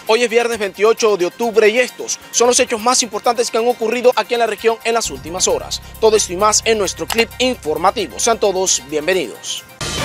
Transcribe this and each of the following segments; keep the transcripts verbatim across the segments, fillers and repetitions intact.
Hoy es viernes veintiocho de octubre y estos son los hechos más importantes que han ocurrido aquí en la región en las últimas horas. Todo esto y más en nuestro clip informativo. Sean todos bienvenidos.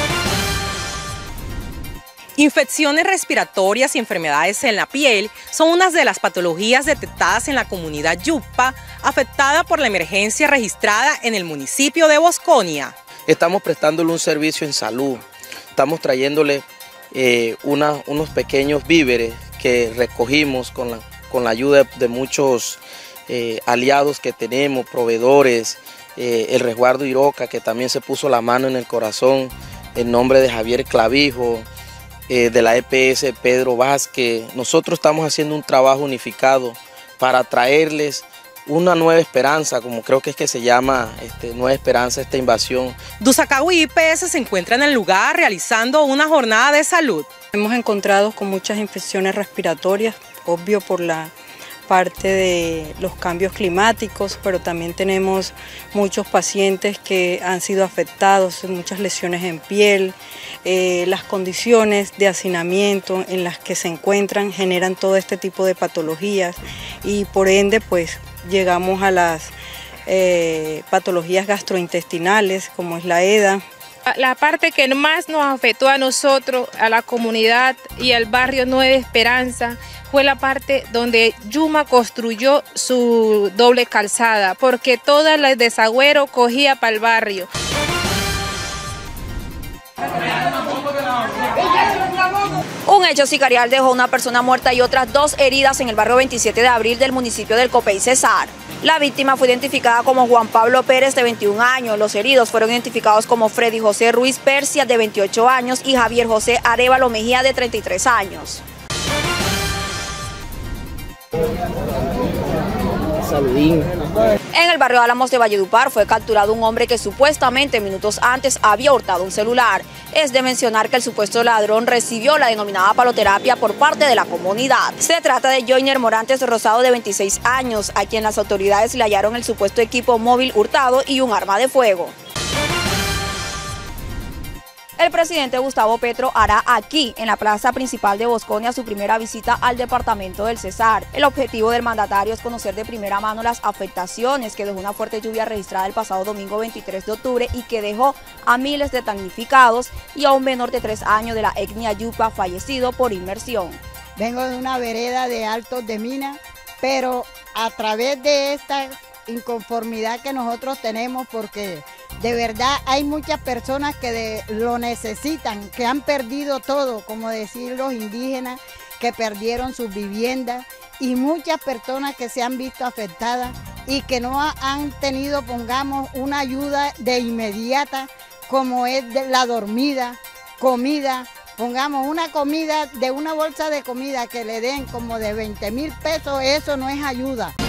Infecciones respiratorias y enfermedades en la piel son unas de las patologías detectadas en la comunidad Yupa, afectada por la emergencia registrada en el municipio de Bosconia. Estamos prestándole un servicio en salud, estamos trayéndole eh, una, unos pequeños víveres que recogimos con la, con la ayuda de muchos eh, aliados que tenemos, proveedores, eh, el resguardo Iroca, que también se puso la mano en el corazón, en nombre de Javier Clavijo, eh, de la E P S Pedro Vázquez. Nosotros estamos haciendo un trabajo unificado para traerles una nueva esperanza, como creo que es que se llama este, Nueva Esperanza, esta invasión. Dusacagüe y I P S se encuentra en el lugar realizando una jornada de salud. Hemos encontrado con muchas infecciones respiratorias, obvio por la parte de los cambios climáticos, pero también tenemos muchos pacientes que han sido afectados, muchas lesiones en piel, eh, las condiciones de hacinamiento en las que se encuentran generan todo este tipo de patologías y por ende pues llegamos a las eh, patologías gastrointestinales como es la E D A. La parte que más nos afectó a nosotros, a la comunidad y al barrio Nueva Esperanza, fue la parte donde Yuma construyó su doble calzada, porque todo el desagüero cogía para el barrio. Un hecho sicarial dejó una persona muerta y otras dos heridas en el barrio veintisiete de abril del municipio del Copey Cesar. La víctima fue identificada como Juan Pablo Pérez, de veintiún años. Los heridos fueron identificados como Freddy José Ruiz Persia, de veintiocho años, y Javier José Arévalo Mejía, de treinta y tres años. Saludín. En el barrio Álamos de Valledupar fue capturado un hombre que supuestamente minutos antes había hurtado un celular. Es de mencionar que el supuesto ladrón recibió la denominada paloterapia por parte de la comunidad. Se trata de Joyner Morantes Rosado, de veintiséis años, a quien las autoridades le hallaron el supuesto equipo móvil hurtado y un arma de fuego. El presidente Gustavo Petro hará aquí, en la plaza principal de Bosconia, su primera visita al departamento del Cesar. El objetivo del mandatario es conocer de primera mano las afectaciones que dejó una fuerte lluvia registrada el pasado domingo veintitrés de octubre y que dejó a miles de damnificados y a un menor de tres años de la etnia Yupa fallecido por inmersión. Vengo de una vereda de Altos de Mina, pero a través de esta inconformidad que nosotros tenemos, porque de verdad hay muchas personas que de, lo necesitan, que han perdido todo, como decir los indígenas que perdieron sus viviendas, y muchas personas que se han visto afectadas y que no ha, han tenido, pongamos, una ayuda de inmediata, como es de la dormida, comida. Pongamos una comida, de una bolsa de comida que le den como de veinte mil pesos, eso no es ayuda.